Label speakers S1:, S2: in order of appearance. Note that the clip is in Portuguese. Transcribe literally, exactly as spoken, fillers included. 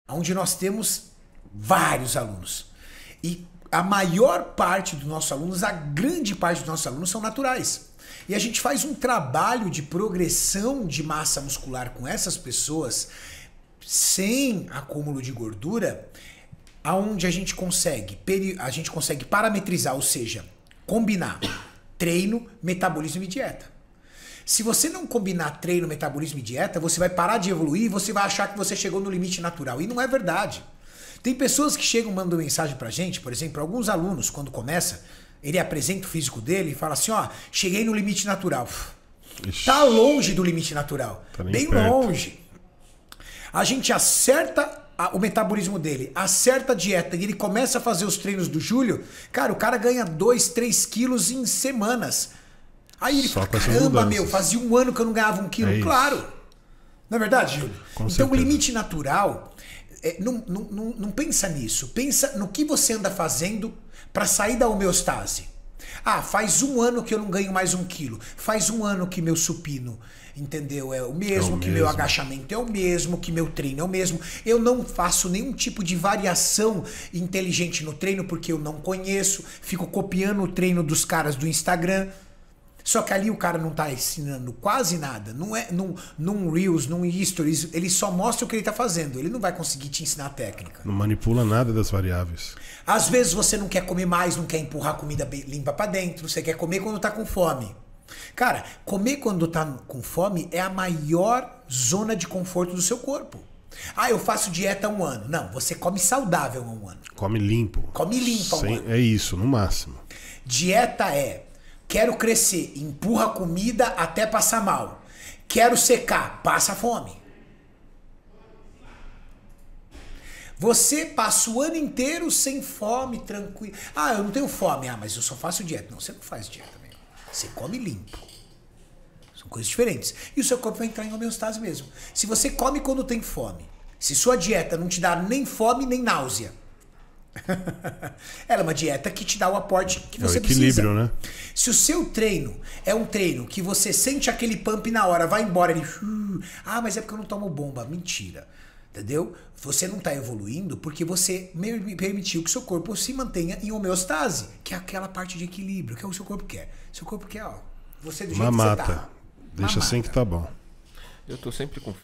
S1: onde nós temos vários alunos. E a maior parte dos nossos alunos, a grande parte dos nossos alunos são naturais. E a gente faz um trabalho de progressão de massa muscular com essas pessoas sem acúmulo de gordura, aonde a gente consegue, a gente consegue parametrizar, ou seja, combinar treino, metabolismo e dieta. Se você não combinar treino, metabolismo e dieta, você vai parar de evoluir e você vai achar que você chegou no limite natural. E não é verdade. Tem pessoas que chegam mandando mensagem pra gente, por exemplo, alguns alunos, quando começa, ele apresenta o físico dele e fala assim, ó, cheguei no limite natural. Ixi. Tá longe do limite natural. Tá bem perto. Longe. A gente acerta o metabolismo dele, acerta a dieta e ele começa a fazer os treinos do Júlio, cara, o cara ganha dois, três quilos em semanas. Aí ele
S2: Só
S1: fala, caramba, meu, fazia um ano que eu não ganhava um quilo. É claro. Não é verdade, Júlio? Com então certeza. O limite natural, é, não, não, não, não pensa nisso. Pensa no que você anda fazendo para sair da homeostase. Ah, faz um ano que eu não ganho mais um quilo. Faz um ano que meu supino, entendeu? É o mesmo, é o que mesmo. Meu agachamento é o mesmo, que meu treino é o mesmo. Eu não faço nenhum tipo de variação inteligente no treino porque eu não conheço. Fico copiando o treino dos caras do Instagram. Só que ali o cara não tá ensinando quase nada. Não é num, num Reels, num Stories, ele só mostra o que ele tá fazendo. Ele não vai conseguir te ensinar a técnica.
S2: Não manipula nada das variáveis.
S1: Às vezes você não quer comer mais, não quer empurrar comida limpa pra dentro. Você quer comer quando tá com fome. Cara, comer quando tá com fome é a maior zona de conforto do seu corpo. Ah, eu faço dieta há um ano. Não, você come saudável há um ano.
S2: Come limpo.
S1: Come limpo há um
S2: Sem,
S1: ano.
S2: É isso, no máximo.
S1: Dieta é... Quero crescer, empurra comida até passar mal. Quero secar, passa fome. Você passa o ano inteiro sem fome, tranquilo. Ah, eu não tenho fome. Ah, mas eu só faço dieta. Não, você não faz dieta mesmo. Você come limpo. São coisas diferentes. E o seu corpo vai entrar em homeostase mesmo. Se você come quando tem fome, se sua dieta não te dá nem fome nem náusea, ela é uma dieta que te dá o aporte que você precisa. É o equilíbrio, né? Se o seu treino é um treino que você sente aquele pump na hora, vai embora, ele... Ah, mas é porque eu não tomo bomba. Mentira. Entendeu? Você não está evoluindo porque você permitiu que seu corpo se mantenha em homeostase, que é aquela parte de equilíbrio, que é o seu corpo quer. Seu corpo quer, ó, você do jeito
S2: Uma
S1: que
S2: mata.
S1: você tá.
S2: Deixa assim que tá bom.
S3: Eu tô sempre com